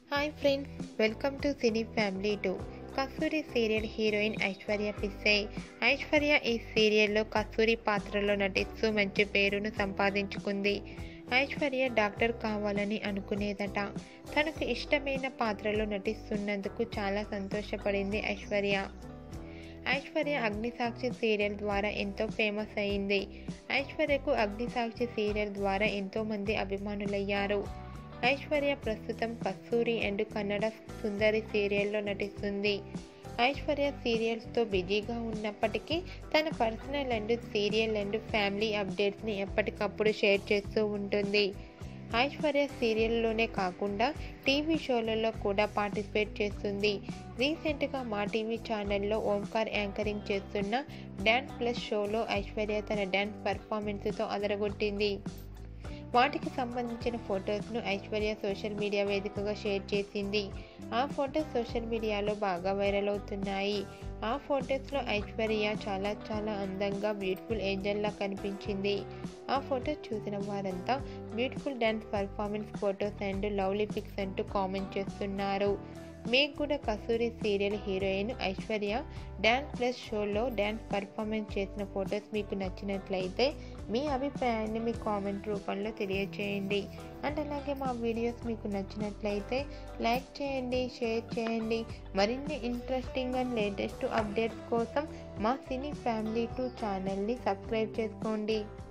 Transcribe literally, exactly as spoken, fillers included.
Hi friends, welcome to cine family two. Kasturi serial heroine Aishwarya Pisse. Aishwarya ఈ సీరియల్లో కస్తూరి పాత్రలో నటిస్తూ మంచి పేరును సంపాదించుకుంది. ఐశ్వర్య డాక్టర్ కావాలని అనుకునేదట. తనకు ఇష్టమైన పాత్రలో నటిస్తున్నందుకు చాలా సంతోషపడింది ఐశ్వర్య. ఐశ్వర్య అగ్నిసాక్షి సీరియల్ ద్వారా ఎంతో ఫేమస్ అయింది. ఐశ్వర్యకు అగ్నిసాక్షి సీరియల్ ద్వారా ఎంతో మంది అభిమానులయ్యారు. ఐశ్వర్య ప్రస్తుతం కస్తూరి అండ్ కన్నడ సుందరి సీరియల్లో నటిస్తుంది. ఐశ్వర్య సీరియల్స్తో బిజీగా ఉన్నప్పటికీ తన personal and serial and family అప్డేట్స్ని ఎప్పటికప్పుడు షేర్ చేస్తూ ఉంటుంది. ఐశ్వర్య సీరియల్లోనే కాకుండా టీవీ షోలలో కూడా పార్టిసిపేట్ చేస్తుంది. రీసెంట్గా మా టీవీ ఛానల్లో ఓంకార్ యాంకరింగ్ చేస్తున్న డ్యాన్స్ ప్లస్ షోలో ఐశ్వర్య తన డ్యాన్స్ పర్ఫార్మెన్స్తో అదరగొట్టింది. వాటికి సంబంధించిన ఫొటోస్ను ఐశ్వర్య సోషల్ మీడియా వేదికగా షేర్ చేసింది. ఆ ఫొటోస్ సోషల్ మీడియాలో బాగా వైరల్ అవుతున్నాయి. ఆ ఫొటోస్లో ఐశ్వర్య చాలా చాలా అందంగా బ్యూటిఫుల్ ఏంజల్లా కనిపించింది. ఆ ఫొటోస్ చూసిన వారంతా beautiful dance performance photos and lovely pics అంటూ కామెంట్ చేస్తున్నారు. మీకు కూడా Kasturi serial heroine Aishwarya dance plus షోలో డ్యాన్స్ పర్ఫార్మెన్స్ చేసిన ఫొటోస్ మీకు నచ్చినట్లయితే మీ అభిప్రాయాన్ని మీ కామెంట్ రూపంలో తెలియజేయండి. అండ్ అలాగే మా వీడియోస్ మీకు నచ్చినట్లయితే లైక్ చేయండి, షేర్ చేయండి. మరిన్ని ఇంట్రెస్టింగ్ అండ్ లేటెస్ట్ అప్డేట్స్ కోసం మా సినీ ఫ్యామిలీ టూ ఛానల్ని సబ్స్క్రైబ్ చేసుకోండి.